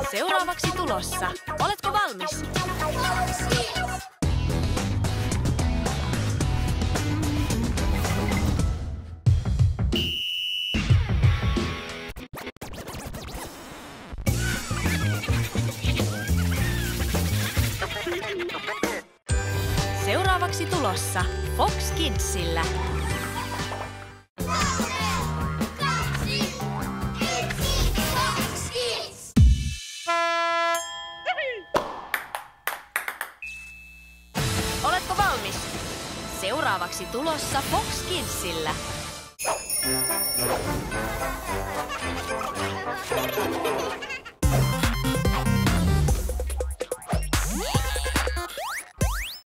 Seuraavaksi tulossa. Oletko valmis? Seuraavaksi tulossa Fox Kidsillä. Oletko valmis? Seuraavaksi tulossa Fox Kidsillä.